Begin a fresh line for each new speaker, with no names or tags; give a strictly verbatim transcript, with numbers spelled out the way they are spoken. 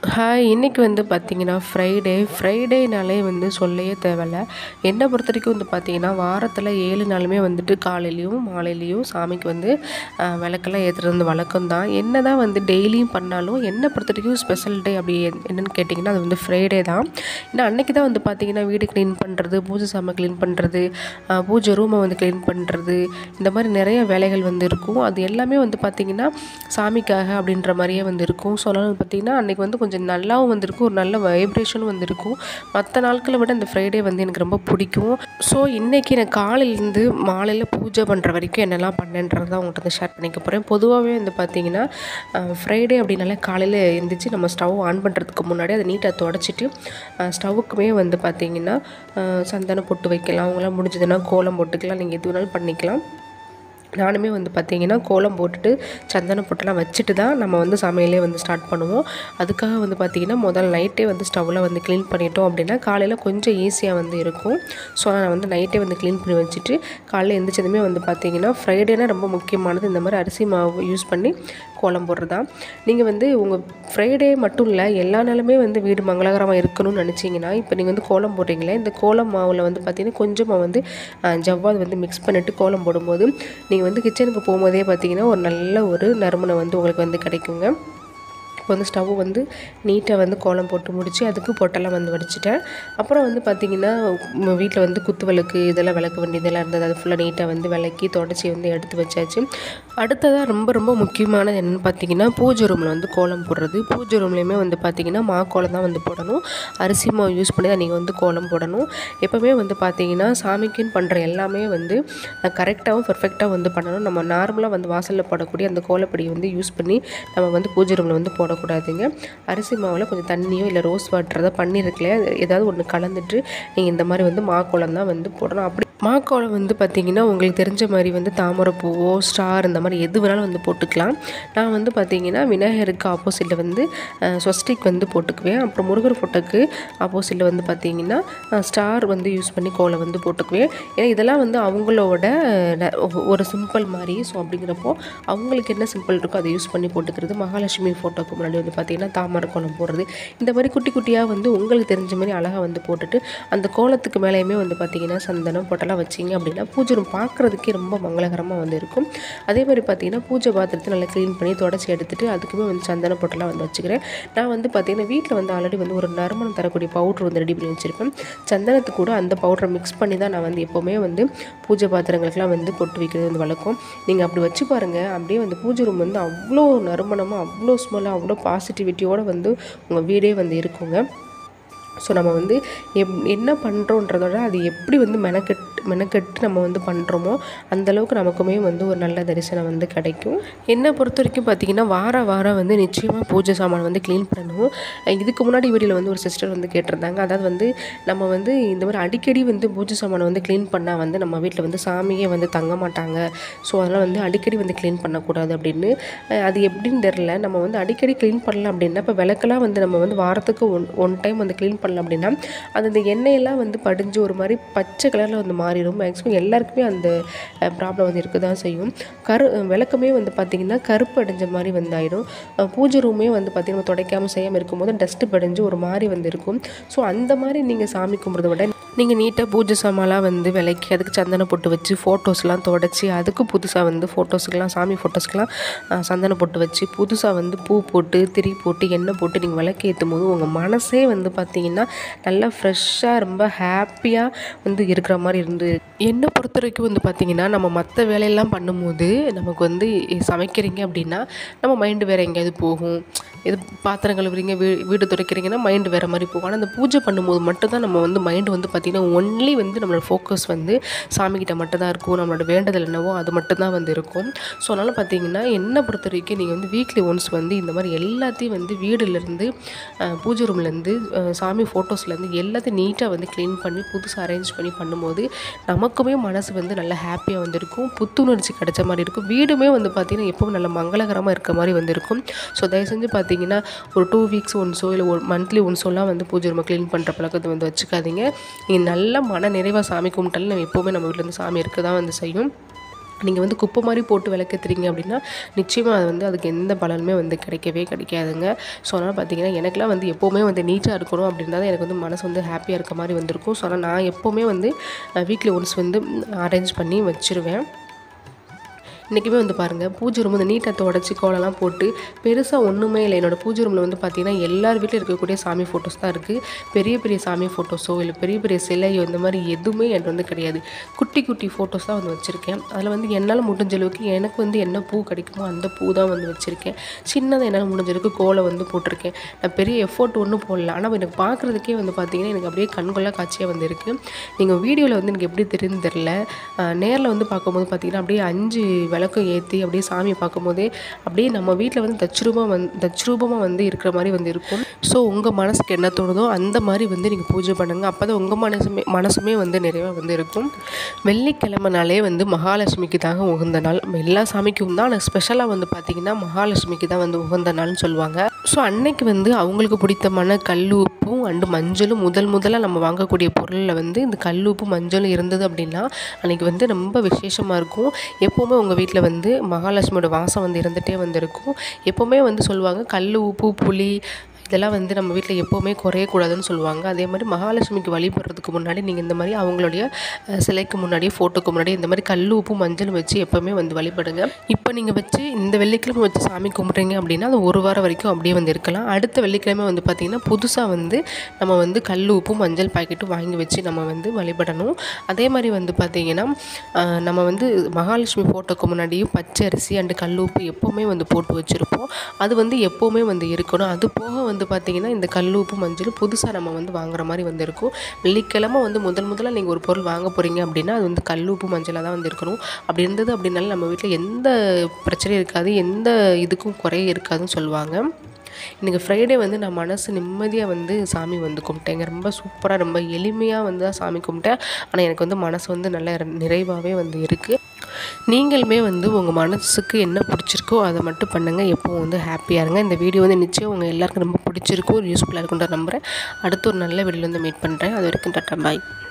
Hi இன்றைக்கி வந்து பார்த்திங்கன்னா ஃப்ரைடே ஃப்ரைடேனாலே வந்து சொல்லவே தேவையில்ல. என்னை பொறுத்த வரைக்கும் வந்து பார்த்திங்கன்னா வாரத்தில் ஏழு நாளுமே வந்துட்டு காலையிலையும் மாலையிலையும் சாமிக்கு வந்து அஹ், விளக்கெல்லாம் ஏற்றுறது வந்து வழக்கம் தான். என்ன தான் வந்து டெய்லியும் பண்ணாலும் என்னை பொறுத்த வரைக்கும் ஸ்பெஷல் டே அப்படி என்- என்னன்னு கேட்டிங்கன்னா அது வந்து ஃப்ரைடே தான். ஏன்னா அன்றைக்கி தான் வந்து பார்த்திங்கன்னா வீடு க்ளீன் பண்ணுறது, பூஜை சாமான் க்ளீன் பண்ணுறது, பூஜை ரூமை வந்து க்ளீன் பண்ணுறது, இந்த மாதிரி நிறைய வேலைகள் வந்து இருக்கும். அது எல்லாமே வந்து பார்த்திங்கன்னா சாமிக்காக அப்படின்ற மாதிரியே வந்து இருக்கும். ஸோ அதனால் பார்த்திங்கன்னா அன்றைக்கி வந்து கொஞ்சம் நல்லாவும் வந்திருக்கும், ஒரு நல்ல வைப்ரேஷனும் வந்திருக்கும். மற்ற நாட்களை விட இந்த ஃப்ரைடே வந்து எனக்கு ரொம்ப பிடிக்கும். ஸோ இன்றைக்கி நான் காலையிலேருந்து மாலையில் பூஜை பண்ணுற வரைக்கும் என்னெல்லாம் பண்ணேன்றதை தான் உங்கள்கிட்ட வந்து ஷேர் பண்ணிக்க போகிறேன். பொதுவாகவே வந்து பார்த்திங்கன்னா ஃப்ரைடே அப்படின்னாலே காலையில் எழுந்திரிச்சு நம்ம ஸ்டவ் ஆன் பண்ணுறதுக்கு முன்னாடி அதை நீட்டாக தொடச்சிட்டு ஸ்டவ்வுக்குமே வந்து பார்த்திங்கன்னா சந்தனம் பொட்டு வைக்கலாம். அவங்களாம் முடிஞ்சதுன்னா கோலம் போட்டுக்கலாம், நீங்கள் எது வேணாலும் பண்ணிக்கலாம். நானுமே வந்து பார்த்திங்கன்னா கோலம் போட்டுட்டு சந்தன பொட்டெல்லாம் வச்சுட்டு தான் நம்ம வந்து சமையலே வந்து ஸ்டார்ட் பண்ணுவோம். அதுக்காக வந்து பார்த்திங்கன்னா முதல் நைட்டே வந்து ஸ்டவ்வில் வந்து க்ளீன் பண்ணிட்டோம் அப்படின்னா காலையில் கொஞ்சம் ஈஸியாக வந்து இருக்கும். ஸோ நான் வந்து நைட்டே வந்து க்ளீன் பண்ணி வச்சுட்டு காலையில் எழுந்திரிச்சதுமே வந்து பார்த்திங்கன்னா ஃப்ரைடேனா ரொம்ப முக்கியமானது இந்த மாதிரி அரிசி மாவு யூஸ் பண்ணி கோலம் போடுறதா. நீங்கள் வந்து உங்கள் ஃப்ரைடே மட்டும் இல்லை எல்லா நாளுமே வந்து வீடு மங்களகரமாக இருக்கணும்னு நினச்சிங்கன்னா இப்போ நீங்கள் வந்து கோலம் போடுறீங்களே, இந்த கோலம் மாவில் வந்து பார்த்திங்கன்னா கொஞ்சமாக வந்து ஜவ்வாது வந்து மிக்ஸ் பண்ணிவிட்டு கோலம் போடும்போது நீங்கள் வந்து கிச்சனுக்கு போகும்போதே பார்த்தீங்கன்னா ஒரு நல்ல ஒரு நறுமணம் வந்து உங்களுக்கு வந்து கிடைக்குங்க. இப்போ வந்து ஸ்டவ் வந்து நீட்டாக வந்து கோலம் போட்டு முடித்து அதுக்கு பொட்டெல்லாம் வந்து வடிச்சிட்டேன். அப்புறம் வந்து பார்த்திங்கன்னா வீட்டில் வந்து குத்து விளக்கு இதெல்லாம் விளக்க வேண்டியதெல்லாம் இருந்தது. அது ஃபுல்லாக நீட்டாக வந்து விளக்கி தொடச்சி வந்து எடுத்து வச்சாச்சு. அடுத்ததாக ரொம்ப ரொம்ப முக்கியமானது என்னென்னு பார்த்தீங்கன்னா பூஜை ரூமில் வந்து கோலம் போடுறது. பூஜை ரூம்லேயுமே வந்து பார்த்திங்கன்னா மா கோலம் தான் வந்து போடணும். அரிசி மாவு யூஸ் பண்ணி தான் நீங்கள் வந்து கோலம் போடணும். எப்போவுமே வந்து பார்த்திங்கன்னா சாமிக்குன்னு பண்ணுற எல்லாமே வந்து கரெக்டாகவும் பர்ஃபெக்டாக வந்து பண்ணணும். நம்ம நார்மலாக வந்து வாசலில் போடக்கூடிய அந்த கோலப்பொடியை வந்து யூஸ் பண்ணி நம்ம வந்து பூஜை ரூமில் வந்து போட கூடாதுங்க. அரிசி மாவில் கொஞ்சம் தண்ணியோ இல்லை ரோஸ் வாட்டர் தான் பண்ணியிருக்கல ஏதாவது ஒன்று கலந்துட்டு நீங்கள் இந்த மாதிரி வந்து மாக்கோலம் தான் வந்து போடணும். அப்படி மாக்கோலம் வந்து பார்த்திங்கன்னா உங்களுக்கு தெரிஞ்ச மாதிரி வந்து தாமரை பூவோ ஸ்டார் இந்த மாதிரி எது வேணாலும் வந்து போட்டுக்கலாம். நான் வந்து பார்த்திங்கன்னா விநாயகருக்கு ஆப்போசிட்டில் வந்து ஸ்வஸ்டிக் வந்து போட்டுக்குவேன். அப்புறம் முருகர் ஃபோட்டோக்கு ஆப்போசிட்டில் வந்து பார்த்திங்கன்னா ஸ்டார் வந்து யூஸ் பண்ணி கோலம் வந்து போட்டுக்குவேன். ஏன்னா இதெல்லாம் வந்து அவங்களோட ந- ஒரு சிம்பிள் மாதிரி. ஸோ அப்படிங்கிறப்போ அவங்களுக்கு என்ன சிம்பிள் இருக்கோ அதை யூஸ் பண்ணி போட்டுக்கிறது. மகாலட்சுமி ஃபோட்டோக்கு முன்னாடி வந்து பார்த்திங்கன்னா தாமரை கோலம் போடுறது, இந்த மாதிரி குட்டி குட்டியாக வந்து உங்களுக்கு தெரிஞ்ச மாதிரி அழகாக வந்து போட்டுட்டு அந்த கோலத்துக்கு மேலேயுமே வந்து பார்த்திங்கன்னா சந்தனம் பொட்டெல்லாம் வச்சிங்க அப்படின்னா பூஜை ரூம் பார்க்குறதுக்கே ரொம்ப மங்களகரமாக வந்து இருக்கும். அதே மாதிரி பார்த்திங்கன்னா பூஜை பாத்திரத்தை நல்லா க்ளீன் பண்ணி தொடச்சி எடுத்துகிட்டு அதுக்குமே வந்து சந்தன பொட்டெல்லாம் வந்து வச்சுக்கிறேன். நான் வந்து பார்த்திங்கன்னா வீட்டில் வந்து ஆல்ரெடி வந்து ஒரு நறுமணம் தரக்கூடிய பவுட்ரு வந்து ரெடி பண்ணி வச்சுருப்பேன். சந்தனத்துக்கு கூட அந்த பவுடரை மிக்ஸ் பண்ணி தான் நான் வந்து எப்போவுமே வந்து பூஜை பாத்திரங்களுக்கெல்லாம் வந்து பொட்டு வைக்கிறது வந்து வழக்கம். நீங்கள் அப்படி வச்சு பாருங்கள், அப்படியே வந்து பூஜை ரூம் வந்து அவ்வளோ நறுமணமாக அவ்வளோ ஸ்மெல்லாக அவ்வளோ பாசிட்டிவிட்டியோடு வந்து உங்கள் வீடே வந்து இருக்குங்க. ஸோ நம்ம வந்து எப் என்ன பண்ணுறோன்றதோட அது எப்படி வந்து மெனக்கெட்டு மெனக்கெட்டு நம்ம வந்து பண்ணுறோமோ அந்தளவுக்கு நமக்குமே வந்து ஒரு நல்ல தரிசனம் வந்து கிடைக்கும். என்னை பொறுத்த வரைக்கும் பார்த்திங்கன்னா வார வாரம் வந்து நிச்சயமாக பூஜை சாமான் வந்து க்ளீன் பண்ணணும். இதுக்கு முன்னாடி வீடியோவில் வந்து ஒரு சிஸ்டர் வந்து கேட்டிருந்தாங்க, அதாவது வந்து நம்ம வந்து இந்த மாதிரி அடிக்கடி வந்து பூஜை சாமானை வந்து க்ளீன் பண்ணால் வந்து நம்ம வீட்டில் வந்து சாமியே வந்து தங்க மாட்டாங்க. ஸோ அதனால் வந்து அடிக்கடி வந்து க்ளீன் பண்ணக்கூடாது அப்படின்னு. அஹ் அது எப்படின்னு தெரில. நம்ம வந்து அடிக்கடி க்ளீன் பண்ணலாம் அப்படின்னா இப்போ விளக்கெல்லாம் வந்து நம்ம வந்து வாரத்துக்கு ஒன் ஒன் டைம் வந்து க்ளீன் பண்ணலாம் அப்படின்னா அது அந்த எண்ணெயெல்லாம் வந்து படிஞ்சு ஒரு மாதிரி பச்சை கலரில் வந்து மாறிடும். மேக்ஸிமம் எல்லாருக்குமே அந்த ப்ராப்ளம் வந்து இருக்க தான் செய்யும். கரு விளக்கமே வந்து பார்த்திங்கன்னா கருப்பு அடைஞ்ச மாதிரி வந்து ஆயிடும். அஹ் பூஜை ரூமே வந்து பார்த்திங்கன்னா துடைக்காமல் செய்யாமல் இருக்கும்போது டஸ்ட்டு படிஞ்சு ஒரு மாதிரி வந்து இருக்கும். ஸோ அந்த மாதிரி நீங்கள் சாமி கும்பிட்றத விட நீங்கள் நீட்டாக பூஜை சாமான்லாம் வந்து விளக்கி அதுக்கு சந்தனம் பொட்டு வச்சு ஃபோட்டோஸ்லாம் தொடச்சி அதுக்கு புதுசாக வந்து ஃபோட்டோஸுக்கெலாம் சாமி ஃபோட்டோஸ்க்கெலாம் சந்தனம் பொட்டு வச்சு புதுசாக வந்து பூ போட்டு திரி போட்டு எண்ணெய் போட்டு நீங்கள் விளக்கு ஏற்றும் போது உங்கள் மனசே வந்து பார்த்திங்கன்னா நல்லா ஃப்ரெஷ்ஷாக ரொம்ப ஹாப்பியாக வந்து இருக்கிற மாதிரி இருந்து. என்னை பொறுத்த வரைக்கும் வந்து பார்த்திங்கன்னா நம்ம மற்ற வேலையெல்லாம் பண்ணும்போது நமக்கு வந்து சமைக்கிறீங்க அப்படின்னா நம்ம மைண்டு வேறு எங்கேயாவது போகும். இது பாத்திரம் கழுவுறீங்க, வீ வீடு துடைக்கிறீங்கன்னா மைண்டு வேறு மாதிரி போகும். ஆனால் அந்த பூஜை பண்ணும்போது மட்டும்தான் நம்ம வந்து மைண்டு வந்து பார்த்திங்கன்னா ஒன்லி வந்து நம்மளோட ஃபோக்கஸ் வந்து சாமிக்கிட்ட மட்டும்தான் இருக்கும். நம்மளோட வேண்டுதல் என்னவோ அது மட்டும்தான் வந்து இருக்கும். ஸோ அதனால் பார்த்திங்கன்னா என்னை பொறுத்த வரைக்கும் நீங்கள் வந்து வீக்லி ஒன்ஸ் வந்து இந்த மாதிரி எல்லாத்தையும் வந்து வீடுலேருந்து பூஜை ரூம்லேருந்து சாமி ஃபோட்டோஸ்லேருந்து எல்லாத்தையும் நீட்டாக வந்து க்ளீன் பண்ணி புதுசாக அரேஞ்ச் பண்ணி பண்ணும்போது நமக்குமே மனசு வந்து நல்லா ஹாப்பியாக வந்து இருக்கும், புத்துணர்ச்சி கிடைச்ச மாதிரி இருக்கும். வீடுமே வந்து பார்த்திங்கன்னா எப்பவும் நல்ல மங்களகரமாக இருக்க மாதிரி வந்து இருக்கும். ஸோ தயவு செஞ்சு பார்த்திங்கன்னா ஒரு டூ வீக்ஸ் ஒன்ஸோ இல்லை ஒரு மந்த்லி ஒன்ஸோலாம் வந்து பூஜை ரூமை க்ளீன் பண்ணுற பழக்கத்தை வந்து வச்சுக்காதீங்க. நீங்கள் நல்ல மன நிறைவாக சாமி கும்பிட்டாலும் நம்ம எப்போவுமே நம்ம வீட்டில் வந்து சாமி இருக்க தான் வந்து செய்யும். நீங்கள் வந்து குப்பை மாதிரி போட்டு விளக்கேற்றுறீங்க அப்படின்னா நிச்சயமாக அது வந்து அதுக்கு எந்த பலனுமே வந்து கிடைக்கவே கிடைக்காதுங்க. ஸோ அதனால் பார்த்தீங்கன்னா எனக்குலாம் வந்து எப்போவுமே வந்து நீட்டாக இருக்கணும் அப்படின்னா தான் எனக்கு வந்து மனசு வந்து ஹாப்பியாக இருக்க மாதிரி வந்திருக்கும். ஸோ ஆனால் நான் எப்போவுமே வந்து வீக்லி ஒன்ஸ் வந்து அரேஞ்ச் பண்ணி வச்சுருவேன். இன்றைக்குமே வந்து பாருங்கள், பூஜை ரூம் வந்து நீட்டாக துடைச்சி கோலம்லாம் போட்டு பெருசாக ஒன்றுமே இல்லை. என்னோடய பூஜை ரூமில் வந்து பார்த்திங்கன்னா எல்லார் வீட்டில் இருக்கக்கூடிய சாமி ஃபோட்டோஸ் தான் இருக்குது. பெரிய பெரிய சாமி ஃபோட்டோஸோ இல்லை பெரிய பெரிய சிலையோ இந்த மாதிரி எதுவுமே என்கிட்ட வந்து கிடையாது. குட்டி குட்டி ஃபோட்டோஸ் தான் வந்து வச்சுருக்கேன். அதில் வந்து என்னால் முடிஞ்ச அளவுக்கு எனக்கு வந்து என்ன பூ கிடைக்குமோ அந்த பூ தான் வந்து வச்சுருக்கேன். சின்னதாக என்னால் முடிஞ்ச அளவுக்கு கோலம் வந்து போட்டிருக்கேன். நான் பெரிய எஃபோர்ட் ஒன்றும் போடல. ஆனால் எனக்கு பார்க்குறதுக்கே வந்து பார்த்திங்கன்னா எனக்கு அப்படியே கண்கொள்ளா காட்சியாக வந்து இருக்குது. நீங்கள் வீடியோவில் வந்து எனக்கு எப்படி தெரியுதுன்னு தெரில, நேரில் வந்து பார்க்கும்போது பார்த்திங்கன்னா அப்படியே அஞ்சு விளக்கும் ஏற்றி அப்படியே சாமியை பார்க்கும்போதே அப்படியே நம்ம வீட்டில் வந்து தத்ரூபமாக வந்து தத்ரூபமாக வந்து இருக்கிற மாதிரி வந்து இருக்கும். ஸோ உங்கள் மனசுக்கு என்ன தோணுதோ அந்த மாதிரி வந்து நீங்கள் பூஜை பண்ணுங்கள். அப்போ தான் உங்கள் மனசுமே மனசுமே வந்து நிறைவாக வந்து இருக்கும். வெள்ளிக்கிழமைனாலே வந்து மகாலட்சுமிக்கு தாங்க உகந்த நாள். எல்லா சாமிக்கும் தான், ஆனால் ஸ்பெஷலாக வந்து பார்த்திங்கன்னா மகாலட்சுமிக்கு தான் வந்து உகந்த நாள்னு சொல்லுவாங்க. ஸோ அன்னைக்கு வந்து அவங்களுக்கு பிடித்தமான கல் உப்பும் அண்டு மஞ்சளும் முதல் முதலாக நம்ம வாங்கக்கூடிய பொருளில் வந்து இந்த கல் உப்பு மஞ்சளும் இருந்தது அப்படின்னா அன்றைக்கி வந்து ரொம்ப விசேஷமாக இருக்கும். எப்போவுமே உங்கள் வீட்டில் வந்து மகாலட்சுமியோட வாசம் வந்து இருந்துகிட்டே வந்து இருக்கும். எப்போவுமே வந்து சொல்லுவாங்க கல் உப்பு புளி இதெல்லாம் வந்து நம்ம வீட்டில் எப்போவுமே குறையக்கூடாதுன்னு சொல்லுவாங்க. அதே மாதிரி மகாலட்சுமிக்கு வழிபடுறதுக்கு முன்னாடி நீங்கள் இந்த மாதிரி அவங்களுடைய சிலைக்கு முன்னாடியே ஃபோட்டோக்கு முன்னாடி இந்த மாதிரி கல் உப்பு மஞ்சள் வச்சு எப்போவுமே வந்து வழிபடுங்க. இப்போ நீங்கள் வச்சு இந்த வெள்ளிக்கிழமை வச்சு சாமி கும்பிட்றீங்க அப்படின்னா அது ஒரு வாரம் வரைக்கும் அப்படியே வந்து இருக்கலாம். அடுத்த வெள்ளிக்கிழமை வந்து பார்த்திங்கன்னா புதுசாக வந்து நம்ம வந்து கல் உப்பு மஞ்சள் பாக்கெட்டும் வாங்கி வச்சு நம்ம வந்து வழிபடணும். அதே மாதிரி வந்து பார்த்திங்கன்னா நம்ம வந்து மகாலட்சுமி ஃபோட்டோக்கு முன்னாடியும் பச்சை அரிசி அண்டு கல் உப்பு எப்போவுமே வந்து போட்டு வச்சுருப்போம். அது வந்து எப்போவுமே வந்து இருக்கணும். அது போக வந்து பார்த்திங்கன்னா இந்த கல் உப்பு மஞ்சள் புதுசாக நம்ம வந்து வாங்குற மாதிரி வந்து இருக்கும். வெள்ளிக்கிழமை வந்து முதல் முதல்ல நீங்கள் ஒரு பொருள் வாங்க போகிறீங்க அப்படின்னா அது வந்து கல் உப்பு மஞ்சளாக தான் வந்து இருக்கணும். அப்படி இருந்தது அப்படின்னாலும் நம்ம வீட்டில் எந்த பிரச்சனையும் இருக்காது, எந்த இதுக்கும் குறைய இருக்காதுன்னு சொல்லுவாங்க. இன்றைக்கி ஃப்ரைடே வந்து நான் மனசு நிம்மதியாக வந்து சாமி வந்து கும்பிட்டேங்க. ரொம்ப சூப்பராக ரொம்ப எளிமையாக வந்து தான் சாமி கும்பிட்டேன். ஆனால் எனக்கு வந்து மனசு வந்து நல்ல நிறைவாகவே வந்து இருக்குது. நீங்களுமே வந்து உங்கள் மனசுக்கு என்ன பிடிச்சிருக்கோ அதை மட்டும் பண்ணுங்கள். எப்போவும் வந்து ஹாப்பியாக இருங்க. இந்த வீடியோ வந்து நிச்சயம் உங்கள் எல்லாருக்கும் ரொம்ப பிடிச்சிருக்கும், யூஸ்ஃபுல்லாக இருக்குன்ற நம்புகிறேன். அடுத்து ஒரு நல்ல வீடியோவில் வந்து மீட் பண்ணுறேன். அது வரைக்கும் டாட்டா பாய்.